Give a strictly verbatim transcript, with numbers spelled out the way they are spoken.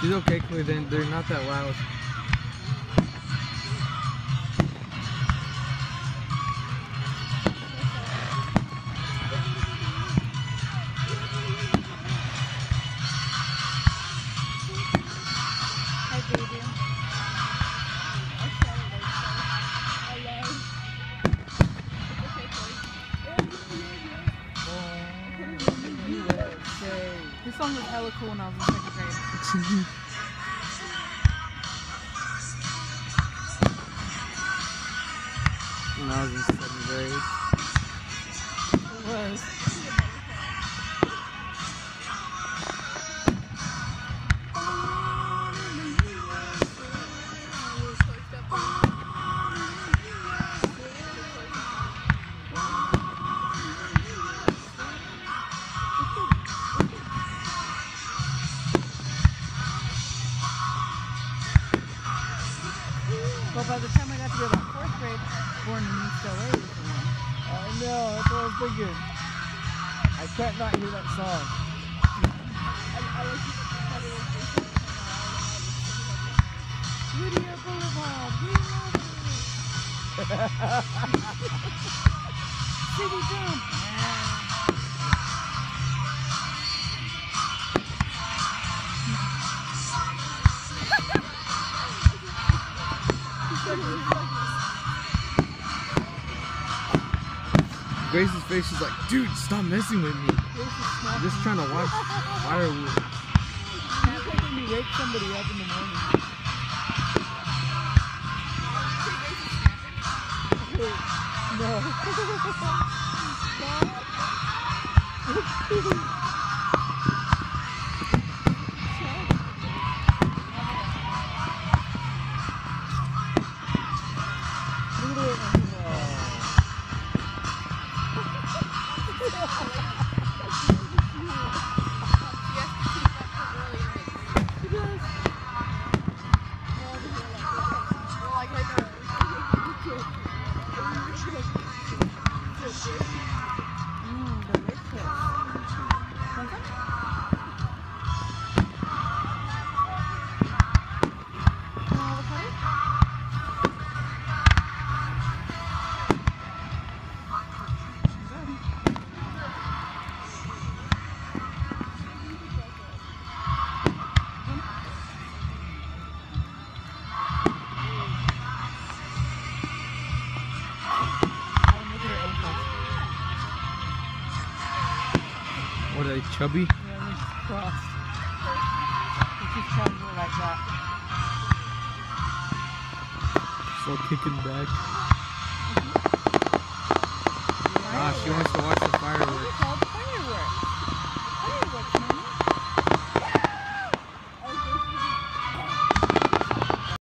She's okay, Chloe, then they're not that loud. Hi, baby. This song was hella cool when I was in second grade. When I was in seventh grade. It was. But by the time I got to about fourth grade, Born in East L A was the one. I know, that's what I was thinking. I can't not hear that song. Whittier Boulevard, we love you. City Jump. Grace's face is like, dude, stop messing with me. I'm just trying to watch firewood. It's like when you wake somebody up in the morning. No. What are they, chubby? Yeah, they're just crossed. It's just chubby like that. Still kicking back. Ah, she wants to watch the